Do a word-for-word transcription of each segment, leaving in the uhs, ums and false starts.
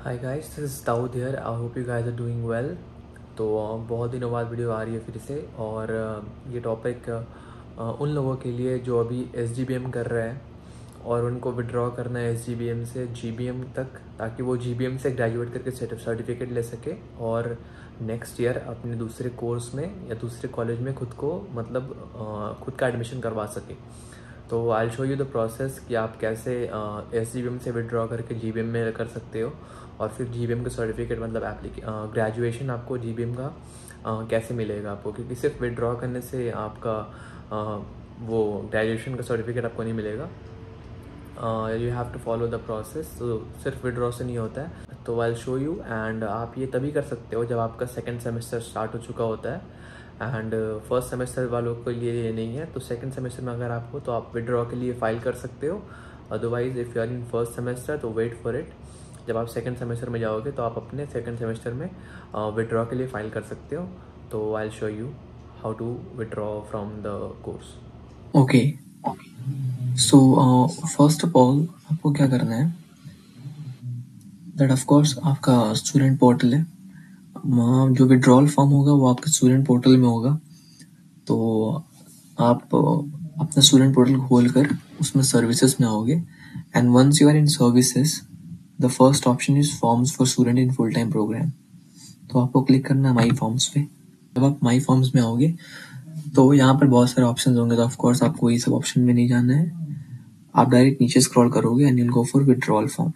Hi guys, this is Dawood here. I hope you guys are doing well. तो uh, बहुत दिनों बाद video आ रही है फिर से। और uh, ये टॉपिक uh, उन लोगों के लिए जो अभी एस जी बी एम कर रहे हैं और उनको विड्रॉ करना है एस जी बी एम से जी बी एम तक, ताकि वो जी बी एम से ग्रेजुएट करके सर्टिफिकेट ले सके और नेक्स्ट ईयर अपने दूसरे कोर्स में या दूसरे कॉलेज में खुद को मतलब uh, खुद का एडमिशन करवा सके। तो I show you the process कि आप कैसे एस जी बी एम से विड्रॉ करके जी बी एम में कर सकते हो, और फिर जी बी एम का सर्टिफिकेट मतलब एप्लीके ग्रेजुएशन आपको जी बी एम का uh, कैसे मिलेगा आपको, क्योंकि सिर्फ विड्रॉ करने से आपका uh, वो ग्रेजुएशन का सर्टिफिकेट आपको नहीं मिलेगा। You have to follow the process. तो सिर्फ विड्रॉ से नहीं होता है। तो आई शो यू। एंड आप ये तभी कर सकते हो जब आपका सेकेंड सेमेस्टर स्टार्ट हो चुका होता है। एंड फर्स्ट सेमेस्टर वालों के लिए ये नहीं है। तो सेकंड सेमेस्टर में अगर आप हो तो आप विड्रॉ के लिए फ़ाइल कर सकते हो। Otherwise if you are in first semester तो वेट फॉर इट। जब आप सेकंड सेमेस्टर में जाओगे तो आप अपने सेकंड सेमेस्टर में विड्रॉ के लिए फ़ाइल कर सकते हो। तो I show you how to withdraw from the course. Okay, so first of all आपको क्या करना है दैट ऑफ कोर्स आपका स्टूडेंट पोर्टल है। वहाँ जो विड्रॉल फॉर्म होगा वो आपके स्टूडेंट पोर्टल में होगा। तो आप uh, अपना स्टूडेंट पोर्टल खोल कर उसमें सर्विसेज में आओगे and once you are in services the first option is forms for student in full time programme. तो आपको क्लिक करना है माई फॉर्म्स पे। जब आप माई फॉर्म्स में आओगे तो यहाँ पर बहुत सारे ऑप्शन होंगे। तो ऑफ कोर्स आपको ये सब ऑप्शन में नहीं जाना है। आप डायरेक्ट नीचे स्क्रॉल करोगे and you'll go for withdrawal form.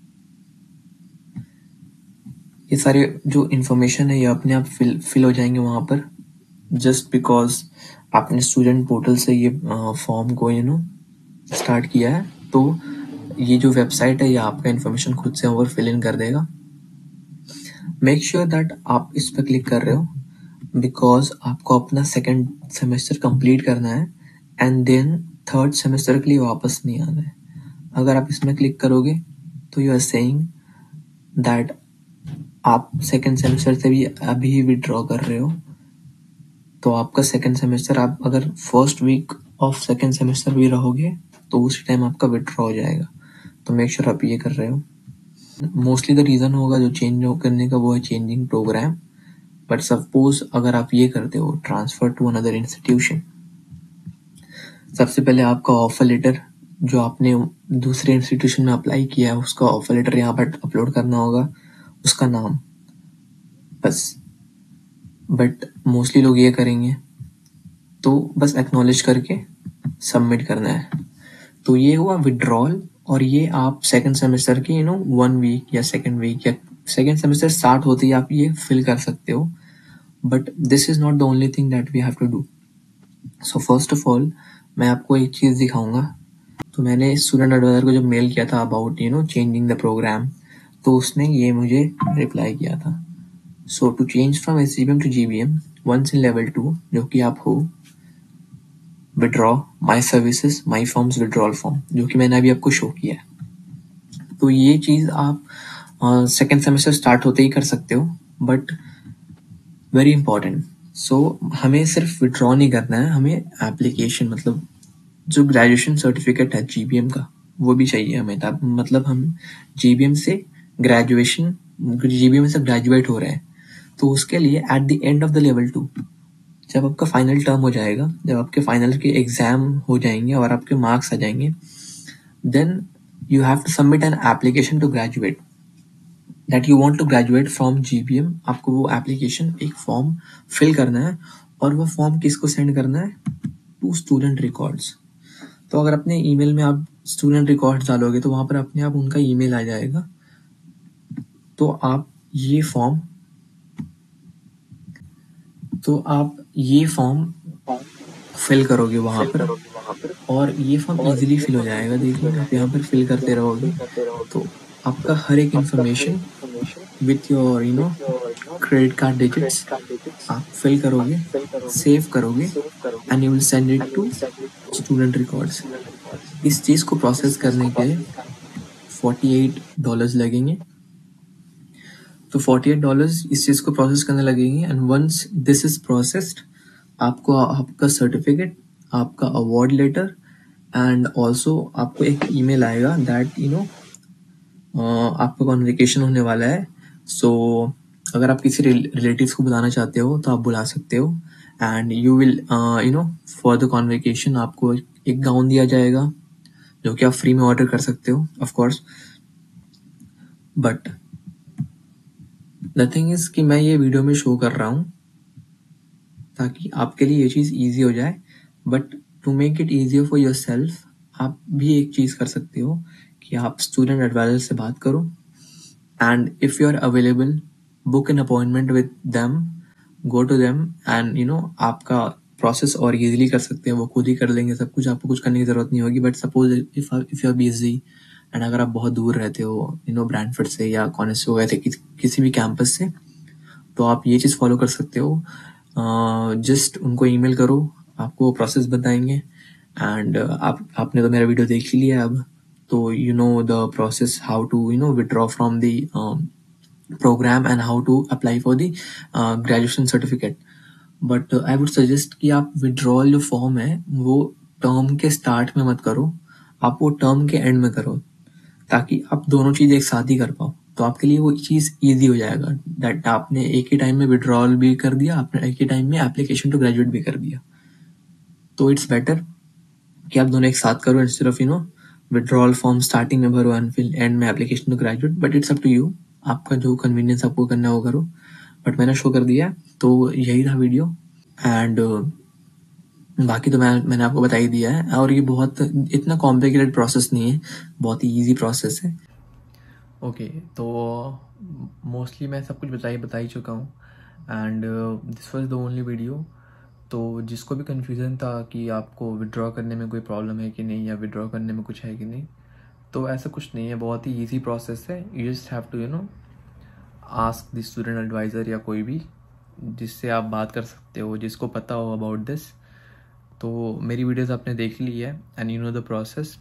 ये सारे जो इन्फॉर्मेशन है ये अपने आप फिल फिल हो जाएंगे वहाँ पर, जस्ट बिकॉज आपने स्टूडेंट पोर्टल से ये फॉर्म को यू नो स्टार्ट किया है। तो ये जो वेबसाइट है ये आपका इन्फॉर्मेशन खुद से ओवर फिल इन कर देगा। मेक श्योर दैट आप इस पर क्लिक कर रहे हो बिकॉज आपको अपना सेकेंड सेमेस्टर कंप्लीट करना है एंड देन थर्ड सेमेस्टर के लिए वापस नहीं आना है। अगर आप इसमें क्लिक करोगे तो यू आर सेइंग दैट आप सेकेंड सेमेस्टर से भी अभी विड्रॉ कर रहे हो। तो आपका सेकेंड सेमेस्टर, आप अगर first week of second semester भी रहोगे तो उसी टाइम आपका विड्रॉ हो जाएगा। तो मेक श्योर आप ये कर रहे हो। मोस्टली द रीज़न होगा जो चेंज करने का वो है चेंजिंग प्रोग्राम। बट सपोज अगर आप ये करते हो ट्रांसफर टू अनदर इंस्टीट्यूशन, सबसे पहले आपका ऑफर लेटर जो आपने दूसरे इंस्टीट्यूशन में अप्लाई किया है उसका ऑफर लेटर यहाँ पर अपलोड करना होगा, उसका नाम बस। बट मोस्टली लोग ये करेंगे तो बस एक्नॉलेज करके सबमिट करना है। तो ये हुआ विड्रॉल। और ये आप सेकेंड सेमेस्टर के यू नो वन वीक या सेकेंड वीक या सेकेंड सेमेस्टर स्टार्ट होते ही आप ये फिल कर सकते हो। But this is not the only thing that we have to do. So first of all मैं आपको एक चीज़ दिखाऊंगा। तो मैंने स्टूडेंट एडवाइजर को जब मेल किया था about you know changing the programme, तो उसने ये मुझे रिप्लाई किया था। So to change from S G B M to G B M once in level two जो कि आप हो, withdraw my services my forms withdrawal form, जो कि मैंने अभी आपको शो किया है। तो ये चीज़ आप सेकेंड uh, सेमेस्टर स्टार्ट होते ही कर सकते हो। बट वेरी इंपॉर्टेंट, सो हमें सिर्फ विड्रॉ नहीं करना है, हमें एप्लीकेशन मतलब जो ग्रेजुएशन सर्टिफिकेट है जी बी एम का वो भी चाहिए हमें। तब मतलब हम जी बी एम से ग्रेजुएशन जी बी एम से ग्रेजुएट हो रहे हैं। तो उसके लिए at the end of the level two जब आपका फाइनल टर्म हो जाएगा, जब आपके फाइनल के एग्जाम हो जाएंगे और आपके मार्क्स आ जाएंगे, then you have to submit an application to graduate that you want to graduate from G B M. आपको वो एप्लीकेशन एक फॉर्म फिल करना है और वो फॉर्म किसको सेंड करना है? To student records. तो अगर अपने ईमेल में आप स्टूडेंट रिकॉर्ड्स डालोगे तो वहां पर अपने आप उनका ईमेल आ जाएगा। तो आप ये फॉर्म तो आप ये फॉर्म फिल करोगे वहां पर, और ये फॉर्म इजीली फिल हो जाएगा। देखिए आप यहाँ पर फिल करते रहोगे तो आपका हर एक information with your you know credit card digits आप फिल करोगे, सेव करोगे and you will send it to student records. इस चीज़ को प्रोसेस करने के लिए फोर्टी एट डॉलर्स लगेंगे। तो फोर्टी एट डॉलर्स इस चीज़ को प्रोसेस करने लगेंगे and once this is processed आपको आपका सर्टिफिकेट, आपका अवार्ड लेटर एंड ऑल्सो आपको एक ईमेल आएगा दैट यू नो आपका कॉन्वोकेशन होने वाला है। सो अगर आप किसी रिलेटिव्स को बुलाना चाहते हो तो आप बुला सकते हो। And you will you know for the convocation आपको एक गाउन दिया जाएगा जो कि आप फ्री में ऑर्डर कर सकते हो of course. But the thing is कि मैं ये वीडियो में शो कर रहा हूँ ताकि आपके लिए ये चीज़ ईजी हो जाए। But to make it easier for yourself आप भी एक चीज़ कर सकते हो कि आप स्टूडेंट एडवाइजर से बात करो and if you are available book an appointment with them, go to them and you know आपका प्रोसेस और इजीली कर सकते हैं। वो खुद ही कर लेंगे सब कुछ, आपको कुछ करने की ज़रूरत नहीं होगी। But suppose if if you are busy and अगर आप बहुत दूर रहते हो यू नो ब्रैंडफोर्ड से या कॉलेज से वगैरह से किस, किसी भी कैंपस से, तो आप ये चीज़ फॉलो कर सकते हो। जस्ट uh, उनको ईमेल करो, आपको प्रोसेस बताएंगे। एंड uh, आप आपने तो मेरा वीडियो देख ही लिया अब, तो you know the process how to you know withdraw from the program and how to apply for the graduation certificate. But I would suggest कि आप विड्रॉल जो फॉर्म है वो टर्म के स्टार्ट में मत करो, आप वो टर्म के एंड में करो ताकि आप दोनों चीज़ एक साथ ही कर पाओ। तो आपके लिए वो चीज़ ईजी हो जाएगा दैट आपने एक ही टाइम में विड्रॉल भी कर दिया, आपने एक ही टाइम में एप्लीकेशन टू ग्रेजुएट भी कर दिया। तो इट्स बेटर कि आप दोनों एक साथ करो instead of you know withdrawal form starting में भरो एंड फिर एंड में application to graduate. But it's up to you, आपका जो कन्वीनियंस आपको करना है वो करो। बट मैंने शो कर दिया, तो यही था वीडियो। एंड uh, बाकी तो मैं मैंने आपको बता ही दिया है। और ये बहुत इतना कॉम्प्लिकेटेड प्रोसेस नहीं है, बहुत ही ईजी प्रोसेस है। ओके okay, तो मोस्टली मैं सब कुछ बता ही बता ही चुका हूँ and this was the only video. तो जिसको भी कन्फ्यूज़न था कि आपको विड्रॉ करने में कोई प्रॉब्लम है कि नहीं या विड्रॉ करने में कुछ है कि नहीं, तो ऐसा कुछ नहीं है, बहुत ही इजी प्रोसेस है। You just have to you know ask the student adviser या कोई भी जिससे आप बात कर सकते हो, जिसको पता हो अबाउट दिस। तो मेरी वीडियोस आपने देख ली है and you know the process.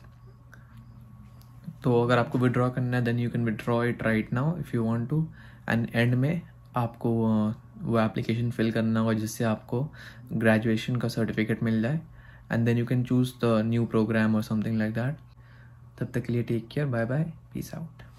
तो अगर आपको विड्रॉ करना है then you can withdraw it right now if you want to. And end में आपको वो एप्लीकेशन फिल करना होगा जिससे आपको ग्रेजुएशन का सर्टिफिकेट मिल जाए and then you can choose the new program और समथिंग लाइक दैट। तब तक के लिए take care, bye bye, peace out.